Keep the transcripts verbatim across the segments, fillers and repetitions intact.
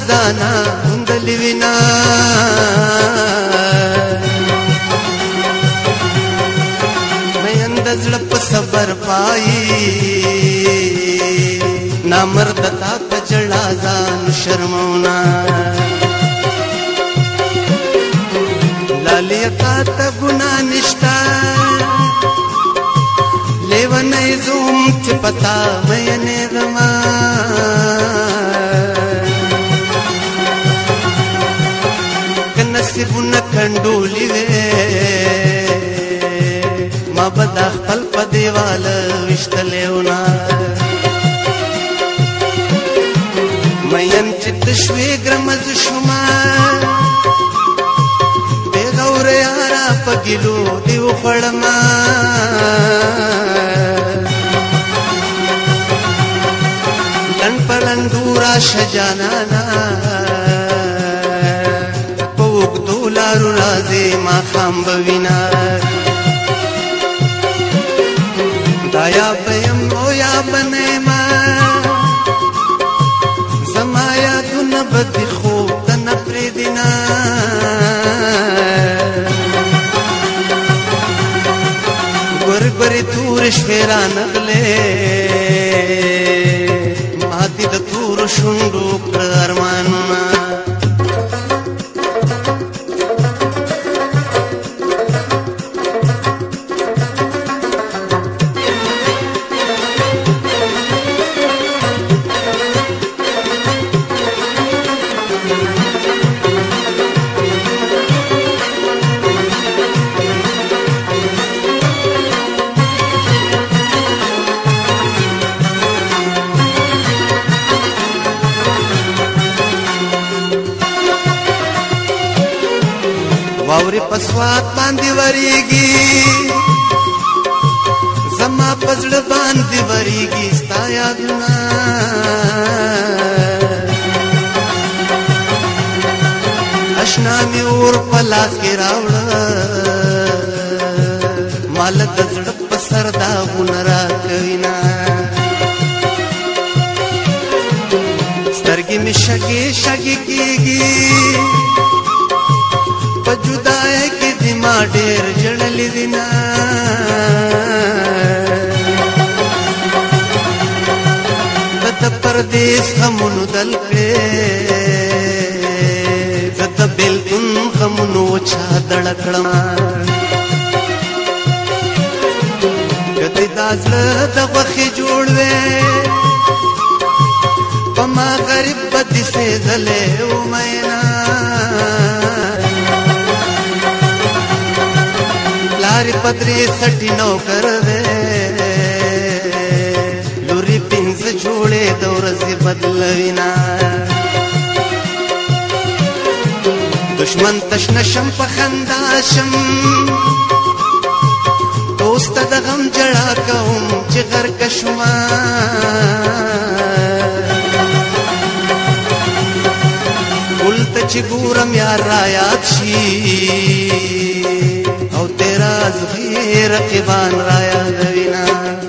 خزانه موندلې وینا مین د زړه په صبر پایي نامرد تا ته جړا ځان شرمونا لالیا تا ته ګناه نشتا لیونی زوم چې پتا مینې زما که نصیبونه کنډولي وې ما به دا خپل په دیواله ویشتلی ونا مین چې ته شوې ګرمز شوما بې غوره یاره په ګیلو دې وخوړما لنډ په لنډو راشه جانانا په اوږدو لارو راځې ماښام به وینا دا یا به یم او یا به نه یمه زما یادونه به دې خوب ته نه پرېږدينه ګورې ګورې تورې شپې رانغلې ما دې د تورو شونډو کړه ارمانونه واوري پسوات باندې وریږي زما پزړه باندې وریږي ستا یادونه اشنا می اور په لاس کې راوړه مال د زړه په سر داغونه راکوينا سترګې می شګې شګې کېږي په جدای کې دې ما ډېر ژړلې دي نه د پردیس غمونو دل کړې زه د بېلتون غمونو چادړه کړم که دې دا زړه د غوښې جوړ وې په ما غریب به دې سېزلې و مینا لاري پدري سټي نوکر وې لوري پینځ جوړې د ورځې بدلوينا دشمن تشنه شم په خندا شم دوست د غم جړا کوم چې غرق شوما ولته چې ګورم یار را یاد شي او تیرا زغیر رقیبان را یادوینا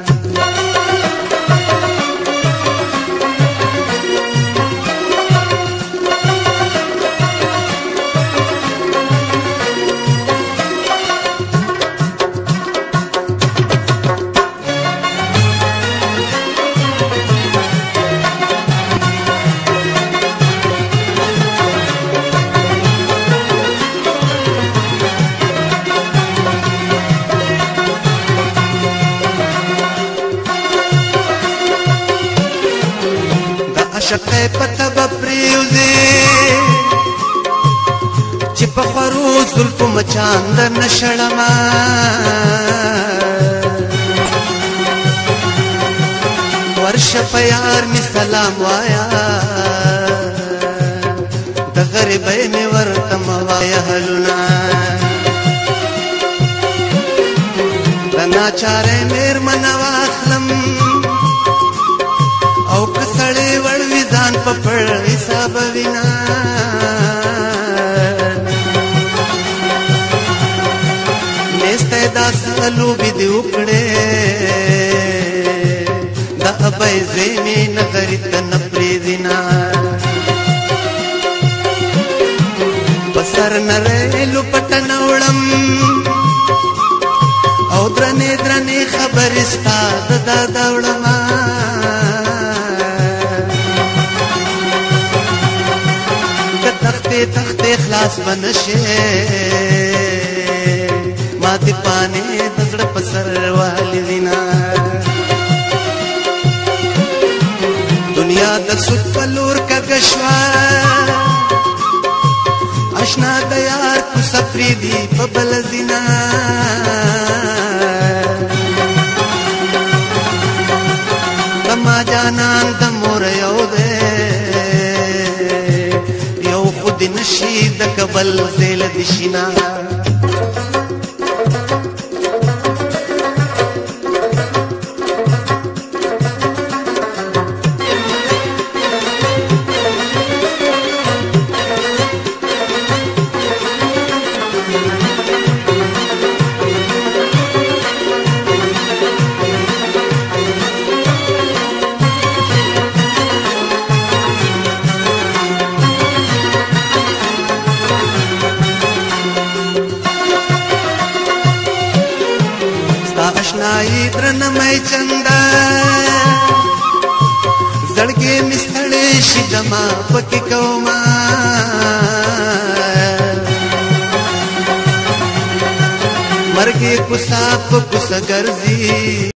شقه پته به پریوزي چې په خورو زلفو مچان در نشړما ورشه په یار می سلام وایا د غریبۍ مې ورته موایا هلونه د ناچارې مېرمنه واخلم او کسړې وړوي ځان په پړ حساب وینا نسته داس لوبي دی وکړې دا به زمي نغری ته نپری دینا سر نریلو پټن وړم او درنې درنې خبرې ستا د دادا وړم که تختې تختې خلاص به نشې ما دې پانې د زړه په سر والې وینا دنیا د سود په لور کږه شوه اشنا د یار کوڅه پرېږدي په بله زینه زما جانان د مور یو دی یو خو دې نشي د کبل زیله دې شینه اشنائی درنمای چندا زړګې مې ستړې شي دما پکې کوما مرګې کوڅه په کوڅه ګرځي